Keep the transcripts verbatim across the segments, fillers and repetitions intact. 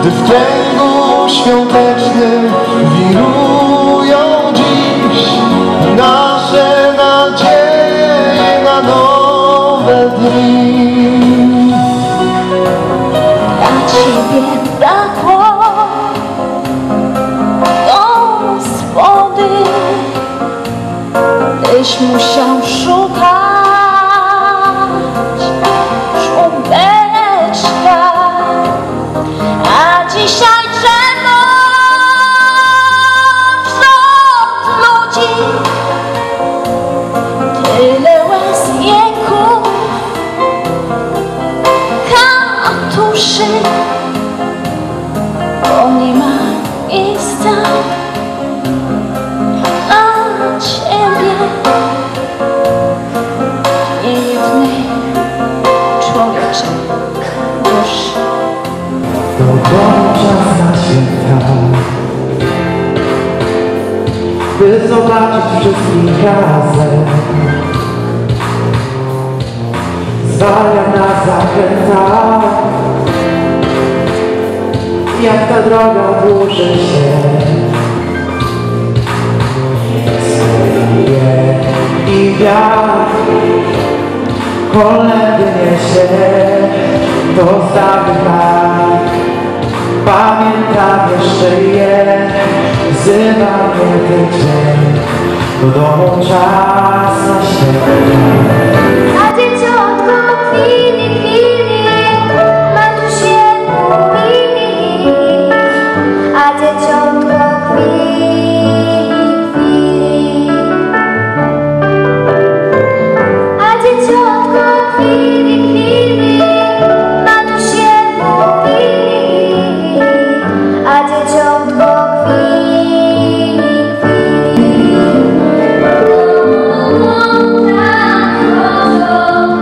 gdy w kręgu świątecznym wirują dziś nasze nadzieje na nowe dni. Dla Ciebie brakło gospody, tyś musiał szukać żłobeczka, a dzisiaj drzewo wśród ludzi tyle łez jęków, katuszy, bo nie ma miejsca dla Ciebie, niejednej człowiecze duszy. To czas na święta, by zobaczyć wszystkich razem. Zwalnia nas zachęta, jak ta droga dłuży się. Słyje i wiatr kolędy niesie, to zamykam. Pamiętam jeszcze je, wzywa mnie ten dzień, do domu czas na święta. A dzieciątko chwili, chwili, Marusie mówili, a dzieciątko chwili, chwili, a dzieciątko chwili, chwili, Marusie mówili, a dzieciątko chwili, chwili.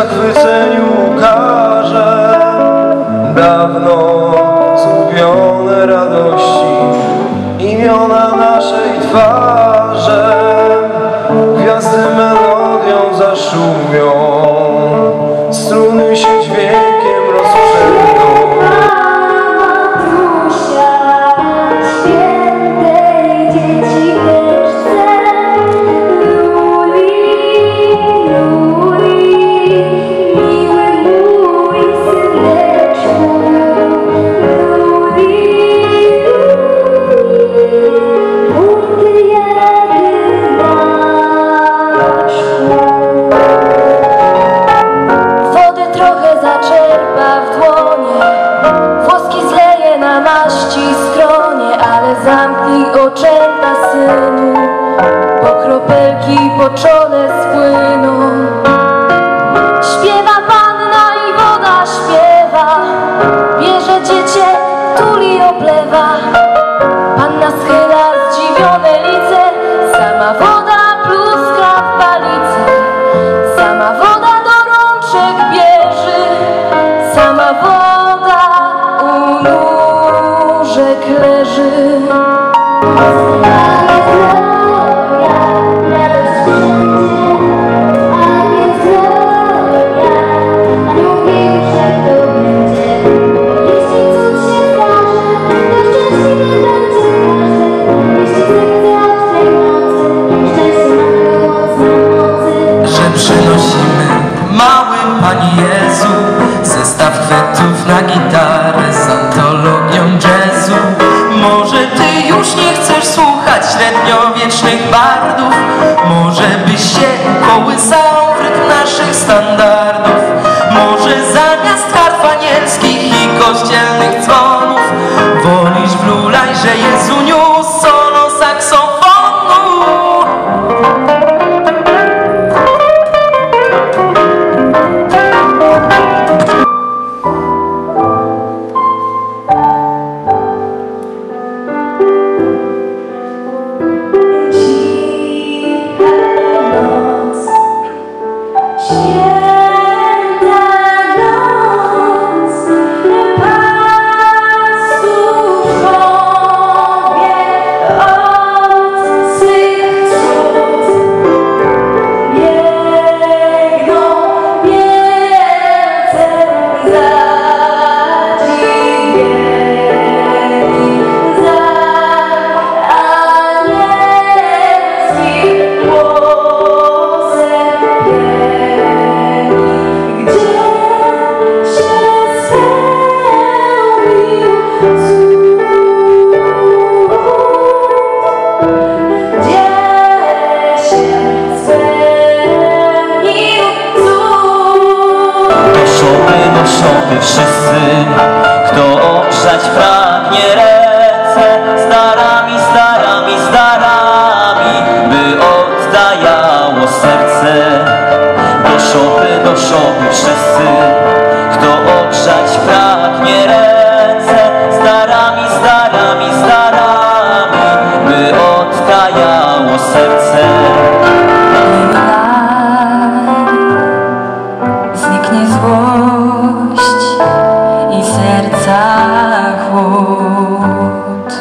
zachwyceniu ukaże dawno zgubione radości, imiona naszej twarzy. Gwiazdy melodią zaszumią, struny się dźwiękiem rozprzęgną. Zamknij oczęta, synu, bo kropelki po czole spłyną. Śpiewa panna i woda śpiewa, bierze dziecię, tuli, oblewa. Panna schyla zdziwione lice, sama woda pluska w palice. Sama woda do rączek bierze, sama woda u nóżek leży. Przynosimy, mały Panie Jezu, zestaw kwiatów na gitarę z antologią jazzu. Może Ty już nie chcesz słuchać średniowiecznych bardów, może byś się kołysał w rytm naszych standardów. Może zamiast harf anielskich i kościelnych dzwonów wolisz w lulajże Jezuniu solo saksofonu. Wszyscy, kto ogrzać pragnie ręce, starami, starami, starami, by oddajało serce. Do szopy, do szopy wszyscy, kto ogrzać pragnie ręce, starami, starami, starami, by oddajało serce. Zniknie złość i serca chłód.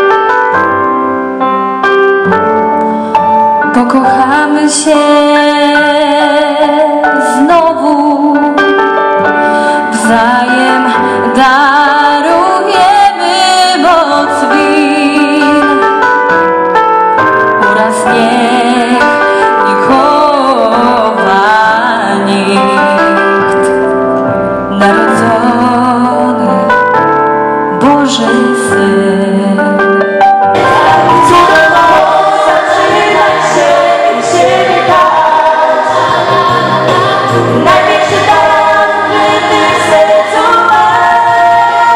Pokochamy się znowu, wzajem darujemy moc win. Uraz niech nie chowa nikt, narodzony Boży Syn. Największy dar, który Ty w sercu masz.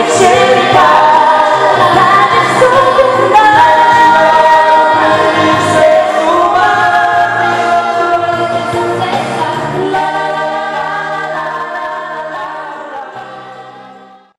Ciebie tak, tak jak